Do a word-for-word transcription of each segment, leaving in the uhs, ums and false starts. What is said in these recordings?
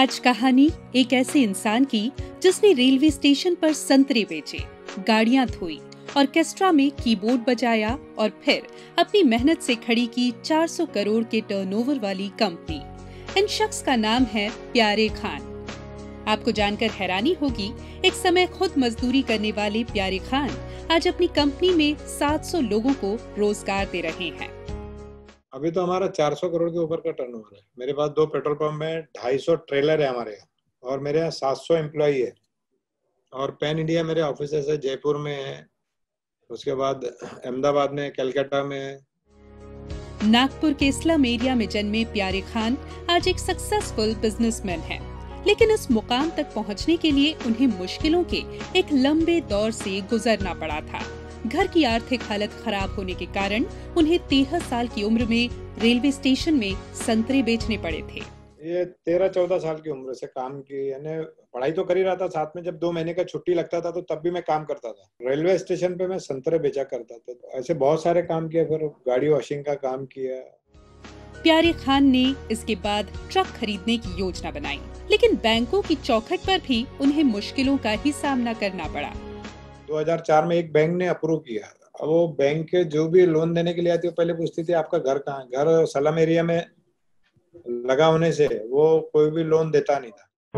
आज कहानी एक ऐसे इंसान की जिसने रेलवे स्टेशन पर संतरे बेचे, गाड़ियां धोई, ऑर्केस्ट्रा में कीबोर्ड बजाया और फिर अपनी मेहनत से खड़ी की चार सौ करोड़ के टर्नओवर वाली कंपनी। इन शख्स का नाम है प्यारे खान। आपको जानकर हैरानी होगी, एक समय खुद मजदूरी करने वाले प्यारे खान आज अपनी कंपनी में सात सौ लोगों को रोजगार दे रहे हैं। अभी तो हमारा चार सौ करोड़ के ऊपर का टर्नओवर है। मेरे पास दो पेट्रोल पंप है, ढाई सौ ट्रेलर है हमारे यहाँ, और मेरे यहाँ सात सौ एम्प्लॉई है। और पैन इंडिया मेरे ऑफिस है, जयपुर में है, उसके बाद अहमदाबाद में, कलकत्ता में है। नागपुर के स्लम एरिया में जन्मे प्यारे खान आज एक सक्सेसफुल बिजनेसमैन हैं। लेकिन इस मुकाम तक पहुंचने के लिए उन्हें मुश्किलों के एक लंबे दौर से गुजरना पड़ा था। घर की आर्थिक हालत खराब होने के कारण उन्हें तेरह साल की उम्र में रेलवे स्टेशन में संतरे बेचने पड़े थे। ये तेरह चौदह साल की उम्र से काम की, यानी पढ़ाई तो कर ही रहा था, साथ में जब दो महीने का छुट्टी लगता था तो तब भी मैं काम करता था। रेलवे स्टेशन पे मैं संतरे बेचा करता था। तो ऐसे बहुत सारे काम किए, फिर गाड़ी वॉशिंग का काम किया। प्यारे खान ने इसके बाद ट्रक खरीदने की योजना बनाई, लेकिन बैंकों की चौखट पर भी उन्हें मुश्किलों का ही सामना करना पड़ा। दो हज़ार चार में एक बैंक ने अप्रूव किया। अब वो बैंक के जो भी लोन देने के लिए आती है, पहले पूछती थी आपका घर कहाँ है। घर सलम एरिया में लगा होने से वो कोई भी लोन देता नहीं था।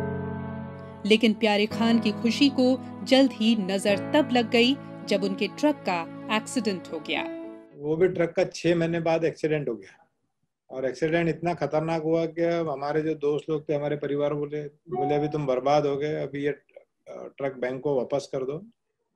लेकिन प्यारे खान की खुशी को जल्द ही नजर तब लग गई जब उनके ट्रक का एक्सीडेंट हो गया। वो भी ट्रक का छह महीने बाद एक्सीडेंट हो गया, और एक्सीडेंट इतना खतरनाक हुआ कि हमारे जो दोस्त लोग थे, हमारे परिवार बोले बोले अभी तुम बर्बाद हो गए, अभी ये ट्रक बैंक को वापस कर दो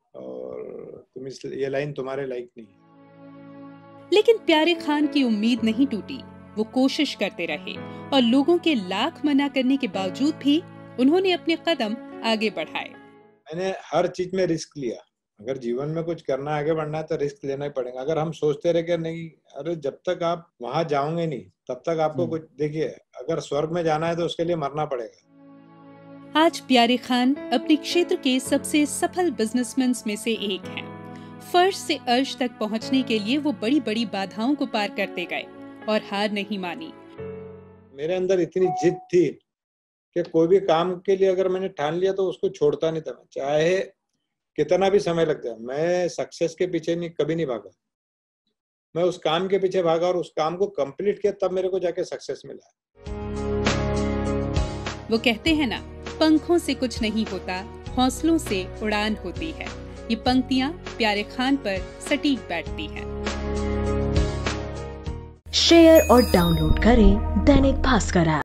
और तुम इस ये लाइन तुम्हारे लायक नहीं है। लेकिन प्यारे खान की उम्मीद नहीं टूटी। वो कोशिश करते रहे और लोगों के लाख मना करने के बावजूद भी उन्होंने अपने कदम आगे बढ़ाए। मैंने हर चीज में रिस्क लिया। अगर जीवन में कुछ करना, आगे बढ़ना है तो रिस्क लेना ही पड़ेगा। अगर हम सोचते रहे कि नहीं, अरे जब तक आप वहां जाओगे नहीं तब तक आपको कुछ, देखिए अगर स्वर्ग में जाना है तो उसके लिए मरना पड़ेगा। आज प्यारे खान अपने क्षेत्र के सबसे सफल बिजनेसमैन में से एक हैं। फर्श से अर्श तक पहुंचने के लिए वो बड़ी बड़ी बाधाओं को पार करते गए और हार नहीं मानी। मेरे अंदर इतनी जिद थी कि कोई भी काम के लिए अगर मैंने ठान लिया तो उसको छोड़ता नहीं था, चाहे कितना भी समय लग जाए। मैं सक्सेस के पीछे नहीं, कभी नहीं भागा। मैं उस काम के पीछे भागा और उस काम को कंप्लीट किया, तब मेरे को जाके सक्सेस मिला। वो कहते हैं ना, पंखों से कुछ नहीं होता, हौसलों से उड़ान होती है। ये पंक्तियां प्यारे खान पर सटीक बैठती हैं। शेयर और डाउनलोड करें दैनिक भास्कर ऐप।